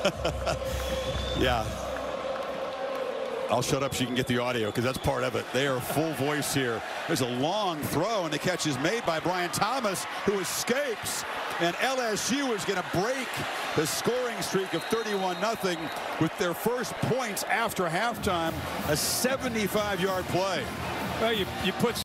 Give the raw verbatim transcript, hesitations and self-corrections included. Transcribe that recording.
Yeah. I'll shut up so you can get the audio because that's part of it. They are full voice here. There's a long throw, and the catch is made by Brian Thomas, who escapes. And L S U is going to break the scoring streak of thirty-one nothing with their first points after halftime, a seventy-five yard play. Well, you, you put